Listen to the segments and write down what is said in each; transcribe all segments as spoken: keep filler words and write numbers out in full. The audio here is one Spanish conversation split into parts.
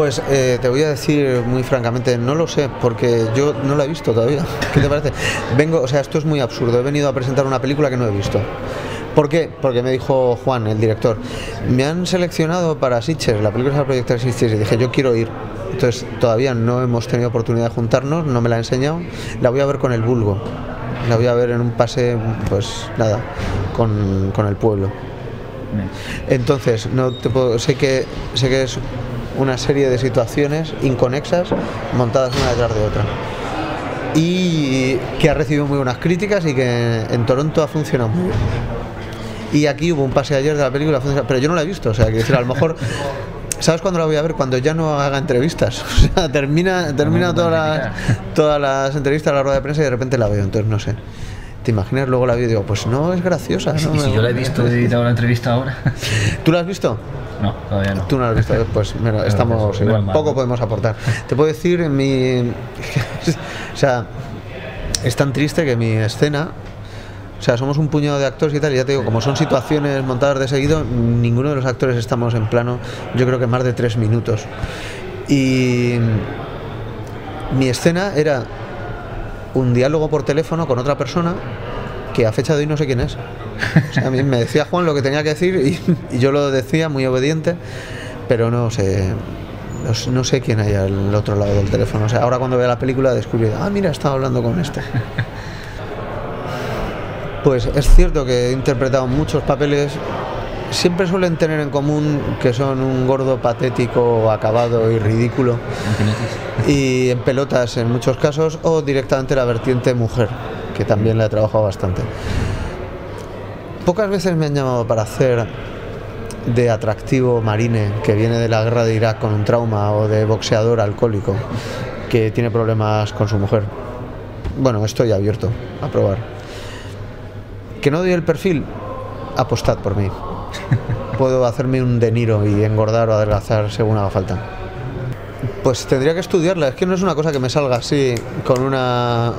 Pues eh, te voy a decir muy francamente, no lo sé, porque yo no la he visto todavía. ¿Qué te parece? Vengo, o sea, esto es muy absurdo. He venido a presentar una película que no he visto. ¿Por qué? Porque me dijo Juan, el director, me han seleccionado para Sitges, la película se va a proyectar en Sitges, y dije, yo quiero ir. Entonces todavía no hemos tenido oportunidad de juntarnos, no me la ha enseñado, la voy a ver con el vulgo, la voy a ver en un pase, pues nada, con, con el pueblo. Entonces, no te puedo, sé que sé que es una serie de situaciones inconexas montadas una detrás de otra. Y que ha recibido muy buenas críticas y que en Toronto ha funcionado muy bien. Y aquí hubo un pase ayer de la película, pero yo no la he visto, o sea, quiero decir, a lo mejor, ¿sabes cuándo la voy a ver? Cuando ya no haga entrevistas. O sea, termina, termina todas las, todas las entrevistas, la rueda de prensa y de repente la veo, entonces no sé. ¿Te imaginas? Luego la veo y digo, pues no, es graciosa. ¿No? Y si yo la he visto y te hago la entrevista ahora. ¿Tú la has visto? No, todavía no. Tú no la has visto, pues mira, estamos eso, igual, mal, poco ¿no? podemos aportar. Te puedo decir, en mi... o sea, es tan triste que mi escena... O sea, somos un puñado de actores y tal, y ya te digo, como son situaciones montadas de seguido, ninguno de los actores estamos en plano, yo creo que más de tres minutos. Y mi escena era un diálogo por teléfono con otra persona que a fecha de hoy no sé quién es. O sea, a mí me decía Juan lo que tenía que decir y, y yo lo decía muy obediente, pero no sé, no, no sé quién hay al otro lado del teléfono. O sea, ahora cuando vea la película descubrí, ah, mira, estaba hablando con este. Pues es cierto que he interpretado muchos papeles, siempre suelen tener en común que son un gordo patético, acabado y ridículo, y en pelotas en muchos casos, o directamente la vertiente mujer, que también la he trabajado bastante. Pocas veces me han llamado para hacer de atractivo marine que viene de la guerra de Irak con un trauma, o de boxeador alcohólico que tiene problemas con su mujer. Bueno, estoy abierto a probar. ¿Que no doy el perfil? Apostad por mí. Puedo hacerme un De Niro y engordar o adelgazar según haga falta. Pues tendría que estudiarla, es que no es una cosa que me salga así con una...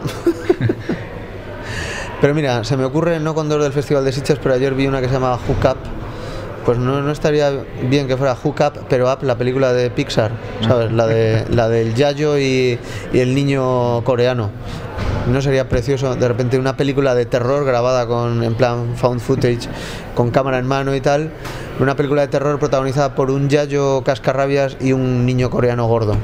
Pero mira, se me ocurre, no con dos del Festival de Sitges, pero ayer vi una que se llamaba Hook Up. Pues no, no estaría bien que fuera Hook Up, pero Up, la película de Pixar, ¿sabes? La, de, la del Yayo y, y el niño coreano. ¿No sería precioso de repente una película de terror grabada con, en plan found footage, con cámara en mano y tal, una película de terror protagonizada por un yayo cascarrabias y un niño coreano gordo?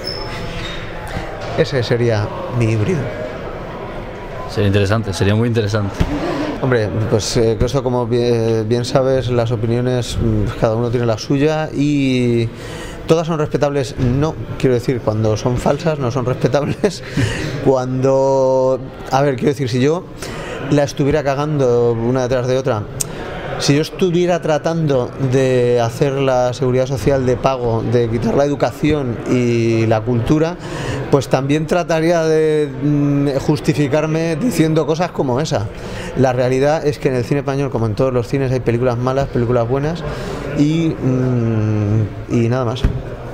Ese sería mi híbrido. Sería interesante, sería muy interesante. Hombre, pues eh, eso, como bien, bien sabes, las opiniones, cada uno tiene la suya y todas son respetables. No, quiero decir, cuando son falsas no son respetables. Cuando, a ver, quiero decir, si yo la estuviera cagando una detrás de otra, si yo estuviera tratando de hacer la seguridad social de pago, de quitar la educación y la cultura, pues también trataría de mm, justificarme diciendo cosas como esa. La realidad es que en el cine español, como en todos los cines, hay películas malas, películas buenas y, mm, y nada más.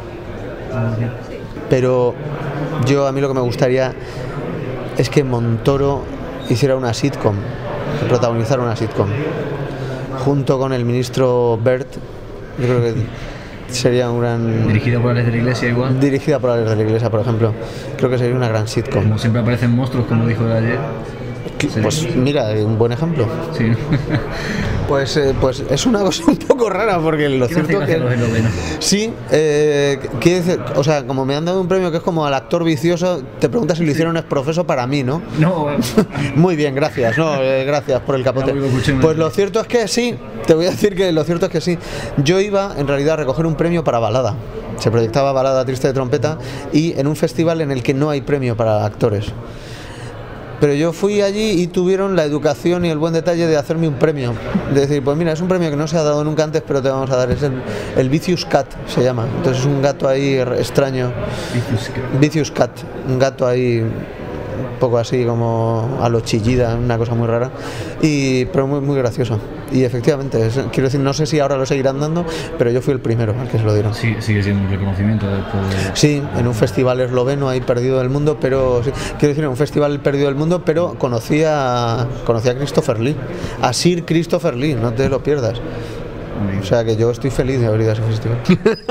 Pero yo, a mí lo que me gustaría es que Montoro hiciera una sitcom, que protagonizara una sitcom junto con el ministro Bert. Yo creo que sería un gran... Dirigida por Alex de la Iglesia igual. Dirigida por Alex de la Iglesia, por ejemplo. Creo que sería una gran sitcom. Como siempre aparecen monstruos, como dijo ayer. Pues mira, un buen ejemplo. Sí. Pues, eh, pues es una cosa un poco rara, porque lo cierto que... Sí, eh, quiere decir, o sea, como me han dado un premio que es como al actor vicioso, te preguntas si lo hicieron es profeso para mí, ¿no? No. Muy bien, gracias, no, eh, gracias por el capote. Pues lo cierto es que sí, te voy a decir que lo cierto es que sí. Yo iba en realidad a recoger un premio para balada. Se proyectaba Balada Triste de Trompeta y en un festival en el que no hay premio para actores. Pero yo fui allí y tuvieron la educación y el buen detalle de hacerme un premio. De decir, pues mira, es un premio que no se ha dado nunca antes, pero te vamos a dar. Es el, el Vicious Cat, se llama. Entonces es un gato ahí extraño. Vicious Cat. Vicious Cat. Un gato ahí un poco así como a lo Chillida, una cosa muy rara. Y, pero muy, muy gracioso. Y efectivamente, es, quiero decir, no sé si ahora lo seguirán dando, pero yo fui el primero al que se lo dieron. Sí, sigue siendo un reconocimiento después de... Sí, en un festival esloveno ahí perdido del mundo, pero sí, quiero decir, en un festival perdido del mundo, pero conocí a, conocí a Christopher Lee, a Sir Christopher Lee, no te lo pierdas. O sea que yo estoy feliz de haber ido a ese festival.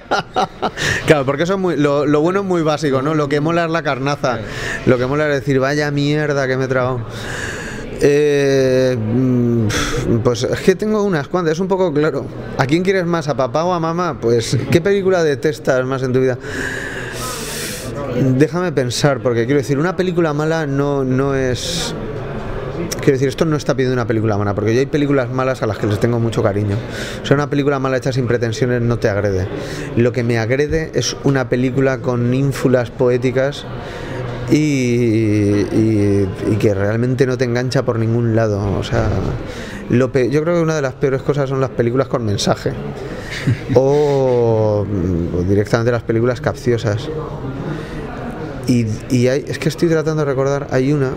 Claro, porque eso es muy, lo, lo bueno es muy básico, ¿no? Lo que mola es la carnaza. Lo que mola es decir, vaya mierda que me he tragado. Eh, pues es que tengo unas cuantas, es un poco claro. ¿A quién quieres más, a papá o a mamá? Pues, ¿qué película detestas más en tu vida? Déjame pensar, porque quiero decir, una película mala no, no es... Quiero decir, esto no está pidiendo una película mala, porque yo hay películas malas a las que les tengo mucho cariño. O sea, una película mala hecha sin pretensiones no te agrede. Lo que me agrede es una película con ínfulas poéticas y, y, y que realmente no te engancha por ningún lado. O sea, lo pe- yo creo que una de las peores cosas son las películas con mensaje o, o directamente las películas capciosas. Y, y hay, es que estoy tratando de recordar, hay una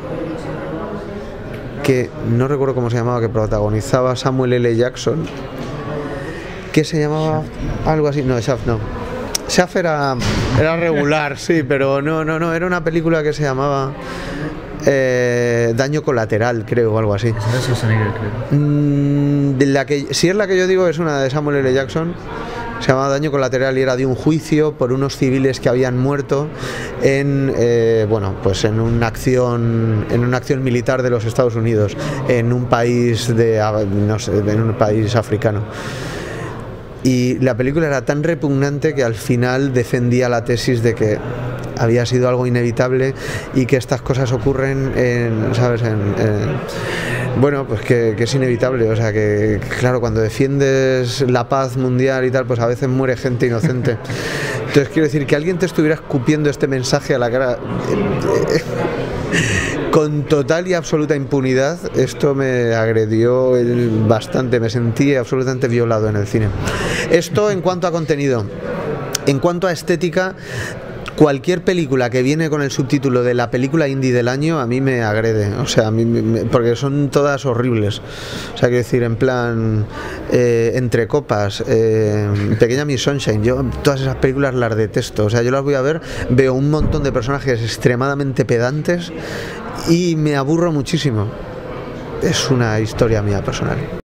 que no recuerdo cómo se llamaba, que protagonizaba Samuel L. Jackson, que se llamaba algo así, no, Shaft no. Shaft era, era regular, sí, pero no, no, no, era una película que se llamaba eh, Daño Colateral, creo, o algo así. Esa es Schwarzenegger, creo. Mm, de la que, si es la que yo digo, es una de Samuel L. Jackson. Se llamaba Daño Colateral y era de un juicio por unos civiles que habían muerto en eh, bueno, pues en una acción en una acción militar de los Estados Unidos en un país de no sé, en un país africano. Y la película era tan repugnante que al final defendía la tesis de que había sido algo inevitable y que estas cosas ocurren en, ¿sabes? En, en, bueno, pues que, que es inevitable, o sea que, claro, cuando defiendes la paz mundial y tal, pues a veces muere gente inocente. Entonces quiero decir, que alguien te estuviera escupiendo este mensaje a la cara con total y absoluta impunidad, esto me agredió bastante, me sentí absolutamente violado en el cine. Esto en cuanto a contenido. En cuanto a estética, cualquier película que viene con el subtítulo de la película indie del año a mí me agrede, o sea, a mí me, porque son todas horribles. O sea, quiero decir, en plan eh, Entre copas, eh, Pequeña Miss Sunshine, yo todas esas películas las detesto. O sea, yo las voy a ver, veo un montón de personajes extremadamente pedantes y me aburro muchísimo. Es una historia mía personal.